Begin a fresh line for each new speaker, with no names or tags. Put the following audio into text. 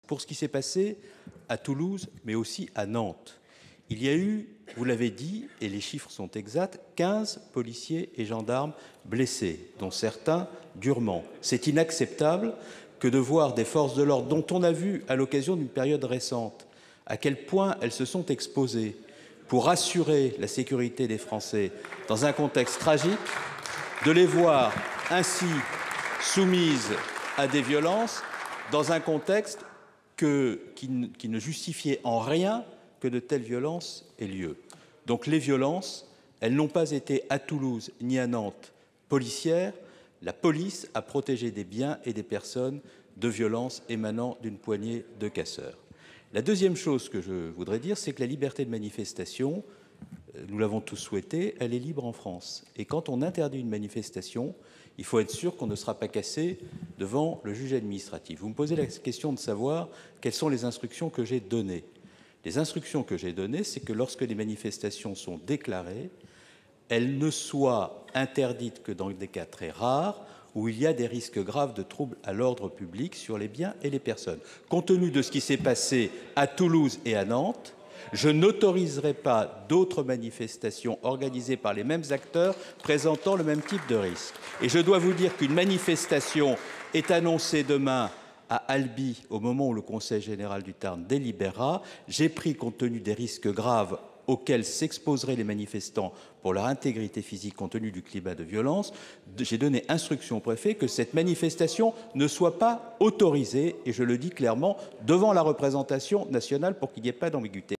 pour ce qui s'est passé à Toulouse, mais aussi à Nantes. Il y a eu, vous l'avez dit, et les chiffres sont exacts, 15 policiers et gendarmes blessés, dont certains durement. C'est inacceptable que de voir des forces de l'ordre, dont on a vu à l'occasion d'une période récente à quel point elles se sont exposées pour assurer la sécurité des Français dans un contexte tragique, de les voir ainsi soumises à des violences dans un contexte qui ne justifiait en rien que de telles violences aient lieu. Donc les violences, elles n'ont pas été à Toulouse ni à Nantes policières. La police a protégé des biens et des personnes de violences émanant d'une poignée de casseurs. La deuxième chose que je voudrais dire, c'est que la liberté de manifestation, nous l'avons tous souhaité, elle est libre en France. Et quand on interdit une manifestation, il faut être sûr qu'on ne sera pas cassé devant le juge administratif. Vous me posez la question de savoir quelles sont les instructions que j'ai données. Les instructions que j'ai données, c'est que lorsque les manifestations sont déclarées, elles ne soient interdites que dans des cas très rares où il y a des risques graves de troubles à l'ordre public sur les biens et les personnes. Compte tenu de ce qui s'est passé à Toulouse et à Nantes, je n'autoriserai pas d'autres manifestations organisées par les mêmes acteurs présentant le même type de risque. Et je dois vous dire qu'une manifestation est annoncée demain à Albi, au moment où le Conseil général du Tarn délibérera. J'ai pris, compte tenu des risques graves auxquels s'exposeraient les manifestants pour leur intégrité physique compte tenu du climat de violence, j'ai donné instruction au préfet que cette manifestation ne soit pas autorisée, et je le dis clairement, devant la représentation nationale pour qu'il n'y ait pas d'ambiguïté.